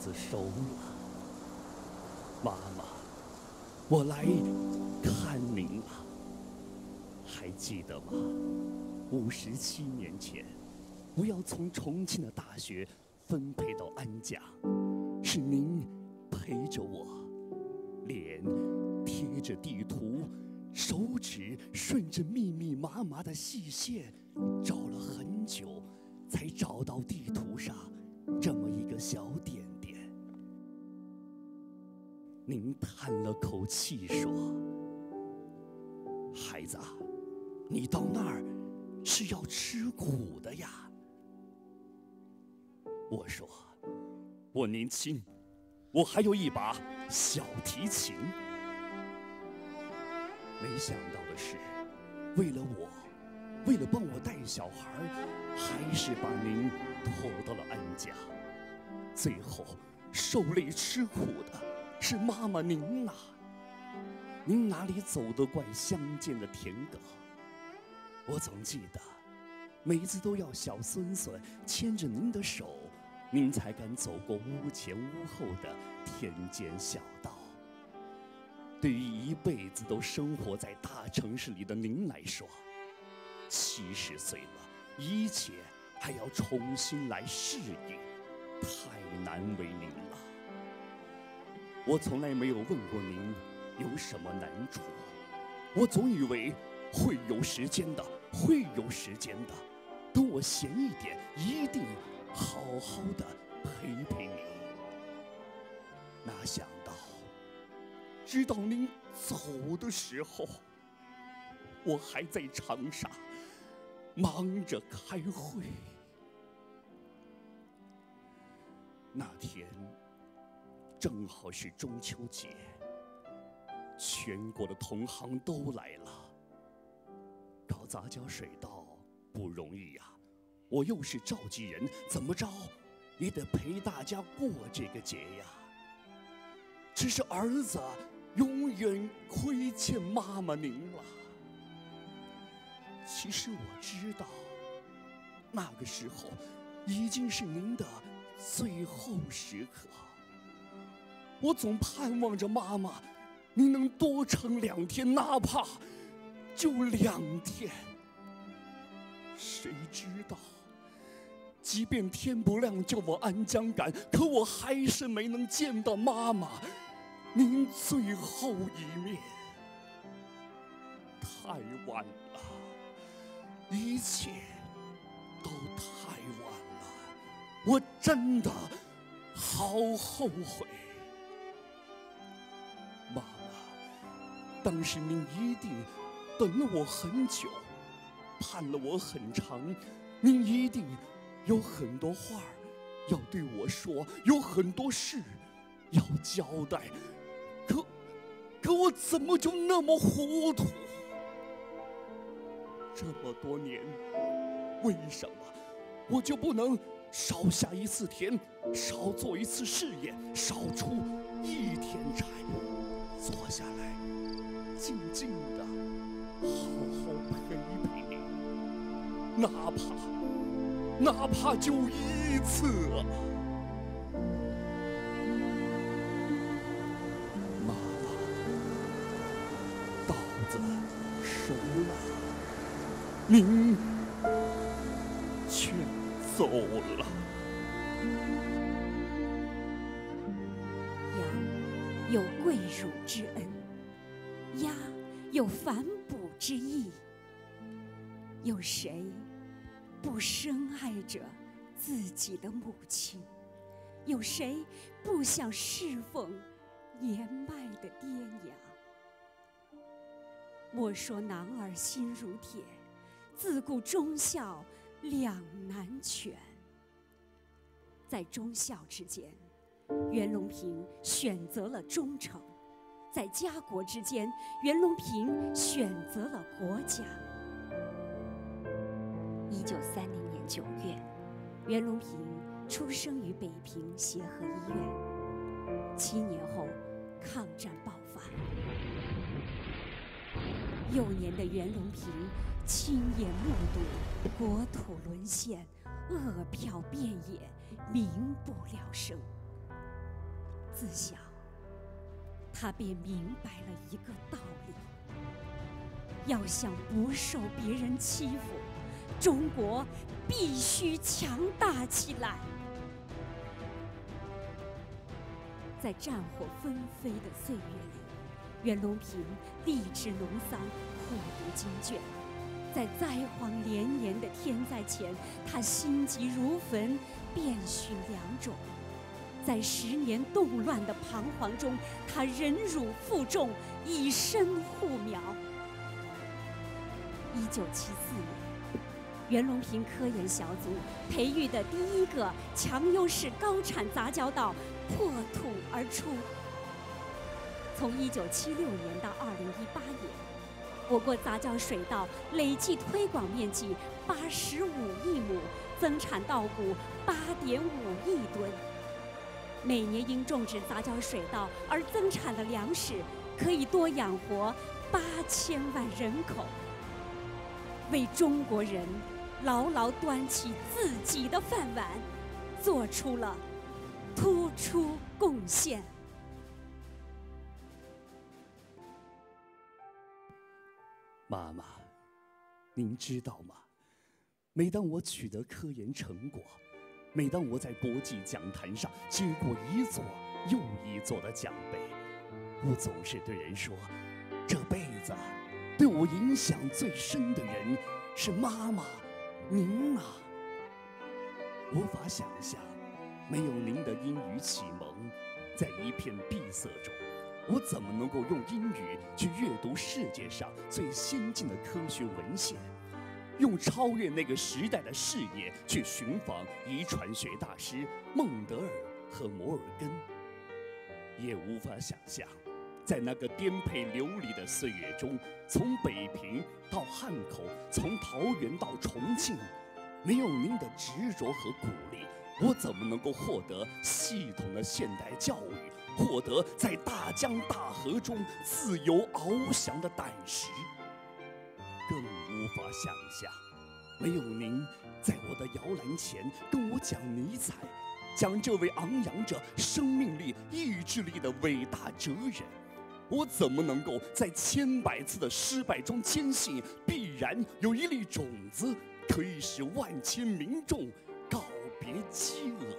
子熟了。妈妈，我来看您了。还记得吗？57年前，我要从重庆的大学分配到安家，是您陪着我，脸贴着地图，手指顺着密密麻麻的细线，找了很久，才找到地图上这么一个小点点。您叹了口气说：“孩子啊，你到那儿是要吃苦的呀。”我说：“我年轻，我还有一把小提琴。”没想到的是，为了我，为了帮我带小孩，还是把您拖到了安家。最后受累吃苦的是妈妈您呐。您哪里走得惯乡间的田埂？我总记得，每次都要小孙孙牵着您的手，您才敢走过屋前屋后的田间小道。对于一辈子都生活在大城市里的您来说，70岁了，一切还要重新来适应，太难为您了。我从来没有问过您有什么难处，我总以为会有时间的，会有时间的。等我闲一点，一定好好的陪陪您。哪想到，直到您走的时候，我还在长沙忙着开会。那天正好是中秋节，全国的同行都来了。搞杂交水稻不容易呀，我又是召集人，怎么着也得陪大家过这个节呀。只是儿子永远亏欠妈妈您了。其实我知道，那个时候已经是您的最后时刻。我总盼望着妈妈，您能多撑2天，哪怕就2天。谁知道，即便天不亮就往安江赶，可我还是没能见到妈妈您最后一面。太晚了，一切都太晚了，我真的好后悔。妈妈，当时您一定等了我很久，盼了我很长，您一定有很多话要对我说，有很多事要交代。可我怎么就那么糊涂？这么多年，为什么我就不能少下一次田，少做一次试验，少出1天柴，坐下来静静的好好陪陪您，哪怕就1次啊。妈妈，稻子熟了，您却走了。 羊有跪乳之恩，鸭有反哺之意。有谁不深爱着自己的母亲？有谁不想侍奉年迈的爹娘？莫说男儿心如铁，自古忠孝两难全。在忠孝之间，袁隆平选择了忠诚；在家国之间，袁隆平选择了国家。1930年9月，袁隆平出生于北平协和医院。7年后，抗战爆发。幼年的袁隆平亲眼目睹国土沦陷，饿殍遍野，民不聊生。 自小，他便明白了一个道理：要想不受别人欺负，中国必须强大起来。在战火纷飞的岁月里，袁隆平立志农桑，苦读经卷。在灾荒连年的天灾前，他心急如焚，遍寻良种。在10年动乱的彷徨中，他忍辱负重，以身护苗。1974年，袁隆平科研小组培育的第一个强优势高产杂交稻破土而出。从1976年到2018年，我国杂交水稻累计推广面积85亿亩，增产稻谷8.5亿吨。每年因种植杂交水稻而增产的粮食，可以多养活8000万人口，为中国人牢牢端起自己的饭碗，做出了突出贡献。 妈妈，您知道吗？每当我取得科研成果，每当我在国际讲坛上接过一座又一座的奖杯，我总是对人说，这辈子对我影响最深的人是妈妈您啊。无法想象，没有您的英语启蒙，在一片闭塞中，我怎么能够用英语去阅读世界上最先进的科学文献，用超越那个时代的视野去寻访遗传学大师孟德尔和摩尔根？也无法想象，在那个颠沛流离的岁月中，从北平到汉口，从桃园到重庆，没有您的执着和鼓励，我怎么能够获得系统的现代教育，获得在大江大河中自由翱翔的胆识？更无法想象，没有您在我的摇篮前跟我讲尼采，讲这位昂扬着生命力、意志力的伟大哲人，我怎么能够在千百次的失败中坚信，必然有一粒种子可以使万千民众告别饥饿？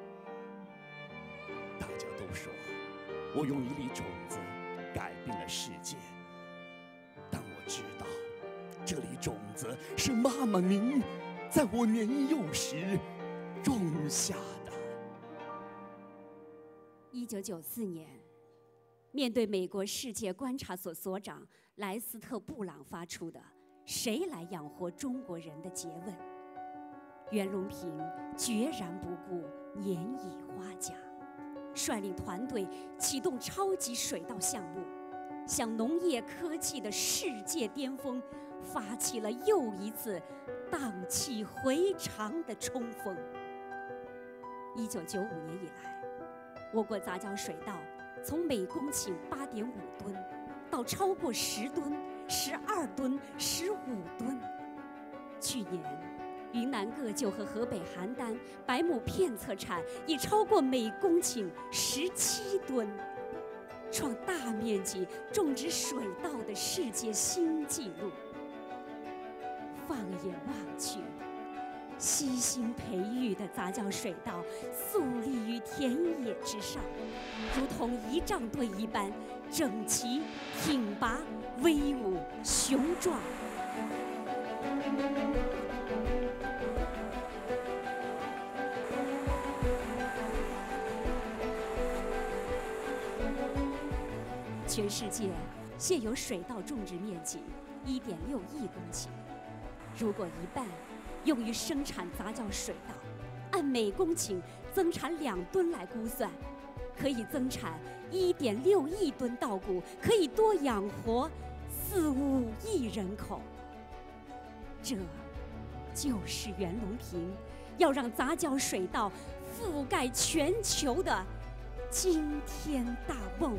大家都说我用一粒种子改变了世界，但我知道，这粒种子是妈妈您在我年幼时种下的。 1994年，面对美国世界观察所所长莱斯特·布朗发出的“谁来养活中国人”的诘问，袁隆平决然不顾年已花甲，率领团队启动超级水稻项目，向农业科技的世界巅峰发起了又一次荡气回肠的冲锋。1995年以来，我国杂交水稻从每公顷8.5吨到超过10吨、12吨、15吨。去年，云南个臼和河北邯郸白亩片测产已超过每公顷17吨，创大面积种植水稻的世界新纪录。放眼望去，悉心培育的杂交水稻肃立于田野之上，如同仪仗队一般整齐、挺拔、威武、雄壮。全世界现有水稻种植面积1.6亿公顷，如果一半用于生产杂交水稻，按每公顷增产2吨来估算，可以增产1.6亿吨稻谷，可以多养活4、5亿人口。这就是袁隆平要让杂交水稻覆盖全球的惊天大梦。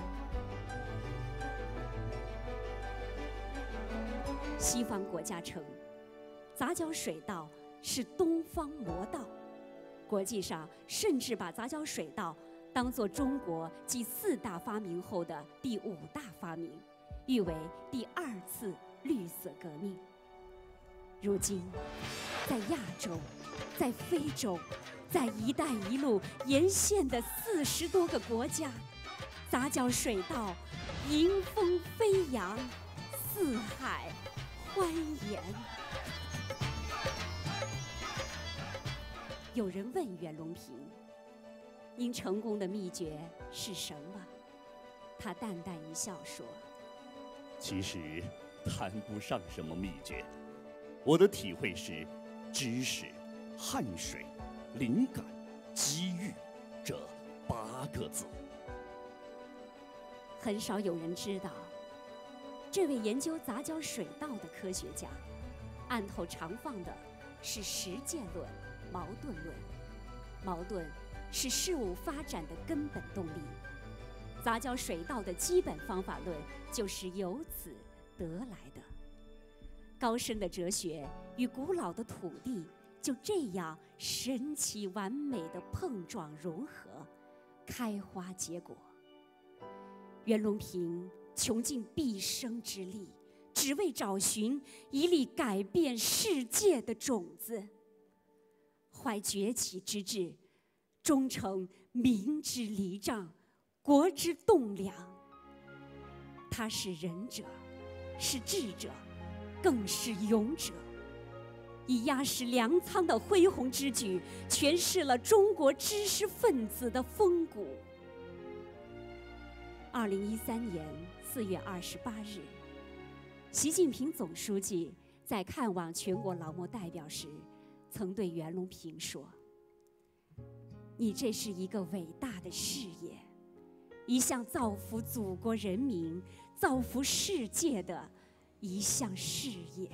西方国家称，杂交水稻是东方魔道，国际上甚至把杂交水稻当作中国继4大发明后的第5大发明，誉为第2次绿色革命。如今，在亚洲，在非洲，在“一带一路”沿线的40多个国家，杂交水稻迎风飞扬，四海欢颜。有人问袁隆平：“您成功的秘诀是什么？”他淡淡一笑说：“ 其实谈不上什么秘诀，我的体会是，知识、汗水、灵感、机遇，这8个字。” 很少有人知道，这位研究杂交水稻的科学家，案头常放的是实践论、矛盾论。矛盾是事物发展的根本动力，杂交水稻的基本方法论就是由此得来的。高深的哲学与古老的土地就这样神奇完美的碰撞融合，开花结果。袁隆平穷尽毕生之力，只为找寻一粒改变世界的种子，怀崛起之志，终成民之礼杖，国之栋梁。他是仁者，是智者，更是勇者，以压实粮仓的恢宏之举，诠释了中国知识分子的风骨。2013年4月28日，习近平总书记在看望全国劳模代表时，曾对袁隆平说：“你这是一个伟大的事业，一项造福祖国人民、造福世界的一项事业。”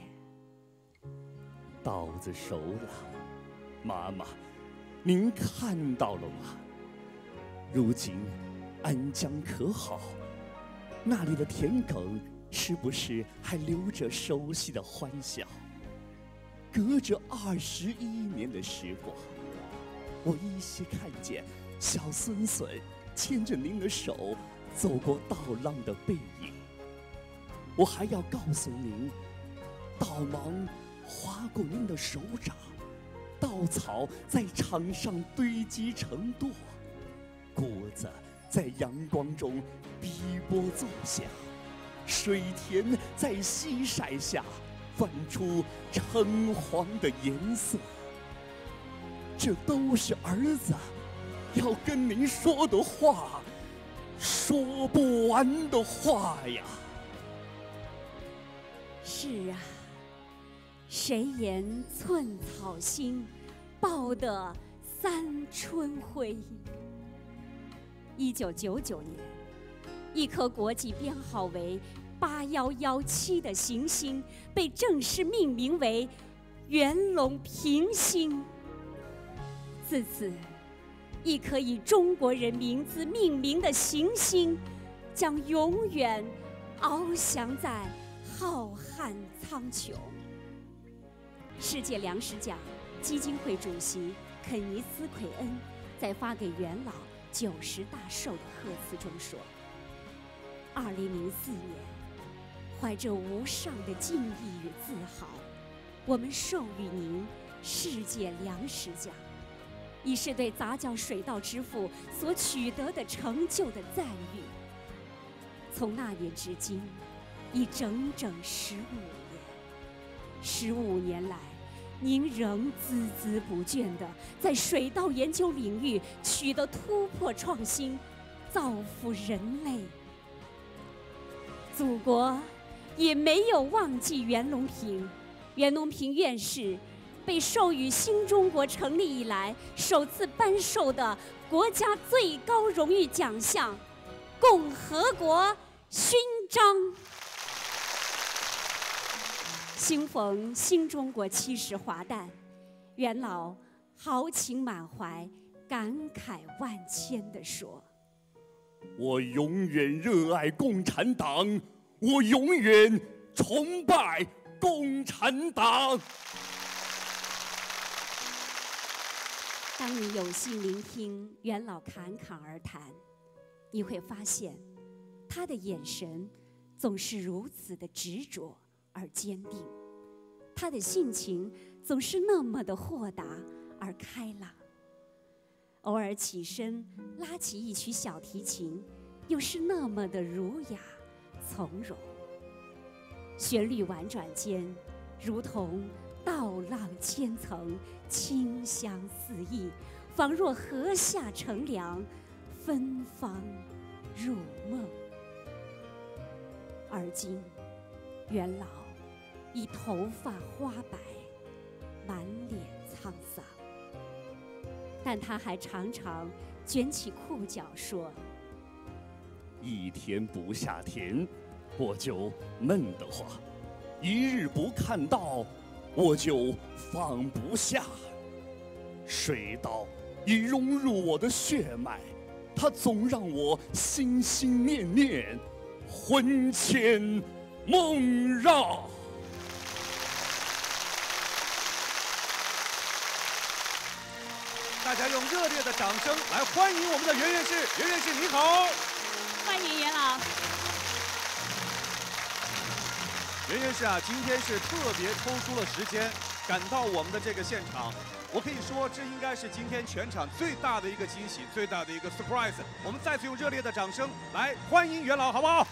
稻子熟了，妈妈，您看到了吗？如今安江可好？那里的田埂是不是还留着熟悉的欢笑？隔着21年的时光，我依稀看见小孙孙牵着您的手走过稻浪的背影。我还要告诉您，稻芒划过您的手掌，稻草在场上堆积成垛，谷子在阳光中碧波作响，水田在夕晒下泛出橙黄的颜色。这都是儿子要跟您说的话，说不完的话呀。 是啊，谁言寸草心，报得三春晖。1999年，一颗国际编号为8117的行星被正式命名为袁隆平星。自此，一颗以中国人名字命名的行星将永远翱翔在浩瀚苍穹。世界粮食奖基金会主席肯尼斯·奎恩在发给元老90大寿的贺词中说：“2004年，怀着无上的敬意与自豪，我们授予您世界粮食奖，以是对杂交水稻之父所取得的成就的赞誉。从那年至今，已整整15年。15年来，您仍孜孜不倦地在水稻研究领域取得突破创新，造福人类。祖国也没有忘记袁隆平。袁隆平院士被授予新中国成立以来首次颁授的国家最高荣誉奖项——共和国勋章。兴逢新中国70华诞，元老豪情满怀、感慨万千地说：“ 我永远热爱共产党，我永远崇拜共产党。” 当你有幸聆听元老侃侃而谈，你会发现，他的眼神总是如此的执着而坚定，他的性情总是那么的豁达而开朗。偶尔起身拉起一曲小提琴，又是那么的儒雅从容。旋律婉转间，如同倒浪千层，清香四溢，仿若河下乘凉，芬芳入梦。而今，元老已头发花白，满脸沧桑，但他还常常卷起裤脚说：“ 一天不下田，我就闷得慌；一日不看到，我就放不下。水稻已融入我的血脉，它总让我心心念念，魂牵梦绕。” 大家用热烈的掌声来欢迎我们的袁院士。袁院士，你好！ 欢迎元老。 袁院士啊，今天是特别抽出了时间赶到我们的这个现场。我可以说，这应该是今天全场最大的一个惊喜，最大的一个 surprise。我们再次用热烈的掌声来欢迎袁老，好不好？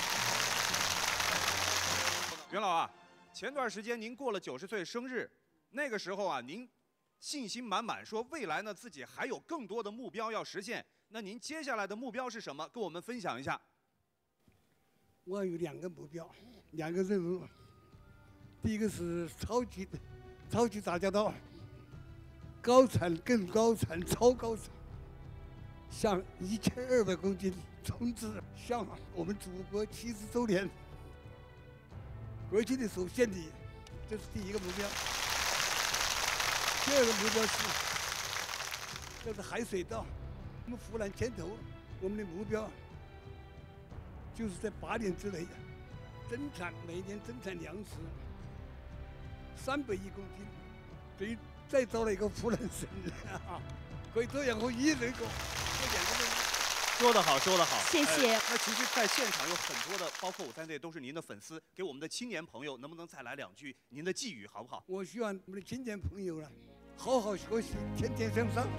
袁老啊，前段时间您过了90岁生日，那个时候啊，您信心满满，说未来呢自己还有更多的目标要实现。那您接下来的目标是什么？跟我们分享一下。 我有2个目标，2个任务。第一个是超级杂交稻，高产、更高产、超高产，向1200公斤冲刺，向我们祖国70周年国庆的首献礼，这是第一个目标。第二个目标是，这是海水稻，我们湖南牵头，我们的目标就是在8年之内每年增产粮食300亿公斤，等于再造了一个湖南省，可以这样和1亿人口，这2个任务。 说得好，说得好， 谢谢。 那其实，在现场有很多的，包括我在内，都是您的粉丝。给我们的青年朋友，能不能再来2句您的寄语，好不好？ 我希望我们的青年朋友呢，好好学习，天天向上。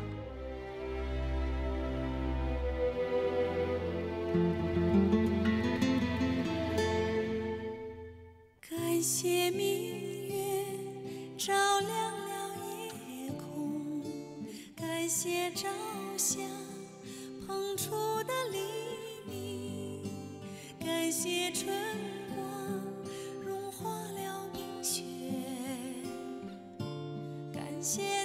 感谢明月照亮了夜空，感谢朝霞捧出的黎明，感谢春光融化了冰雪，感谢